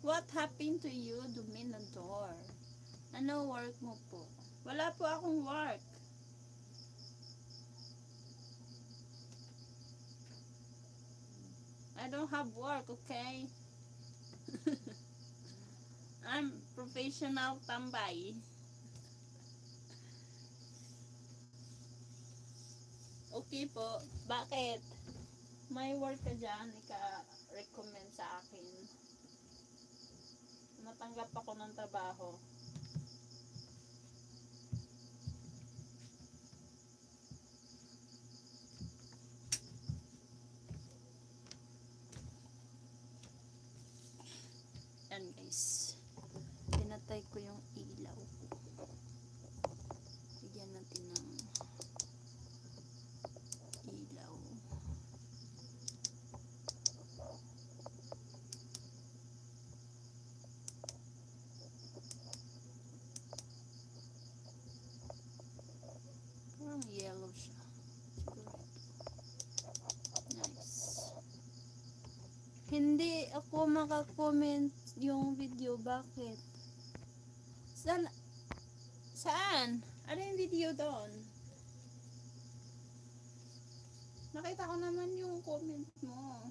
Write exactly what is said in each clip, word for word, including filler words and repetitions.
What happened to you, Dominador? Ano work mo po? Wala po akong work. I don't have work, okay? I'm professional tambay. Okay po. Bakit? May work ka dyan, ika-recommend sa akin. Natanggap ako ng trabaho. Yan guys. Pinatay ko yung ilaw. Bigyan natin ng ilaw. Parang yellow siya. Nice. Hindi ako makakomment yung video. Bakit? Saan? Saan? Ano yung video doon? Nakita ko naman yung comment mo.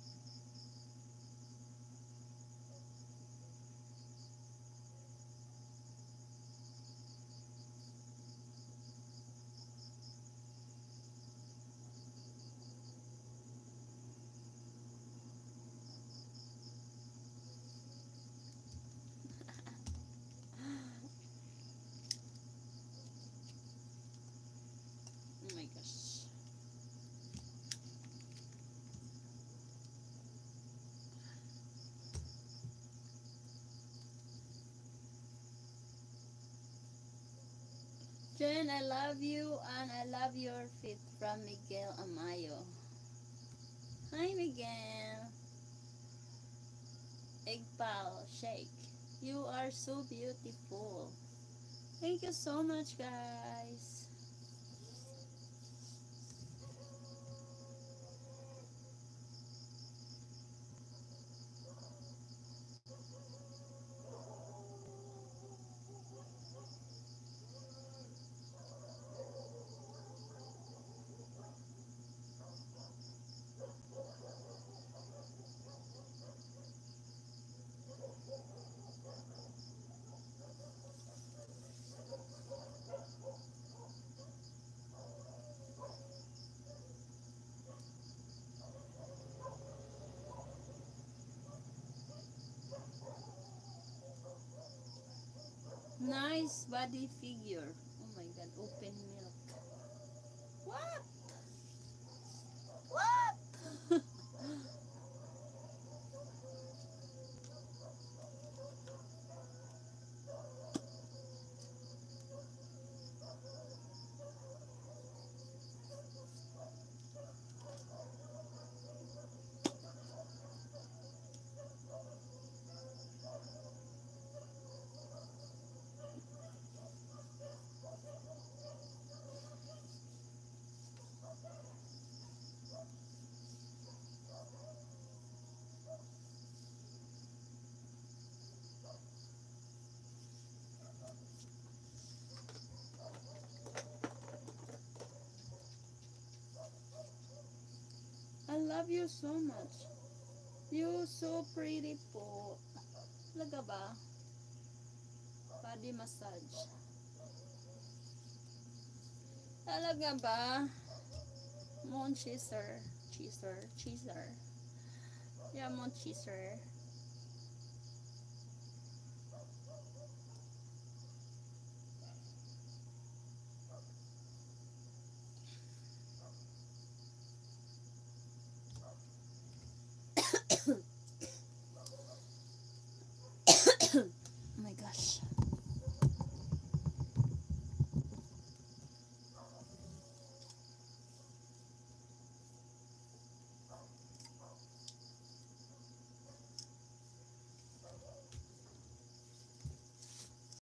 Oh my gosh. Jen, I love you and I love your feet from Miguel Amayo. Hi Miguel. Egg pal shake. You are so beautiful. Thank you so much guys. Nice body figure. Oh my god, open milk. What? What? I love you so much. You so pretty po. Talaga ba? Body massage. Talaga ba? Mon cheeser. Cheeser. Cheeser. Yeah, mon cheeser.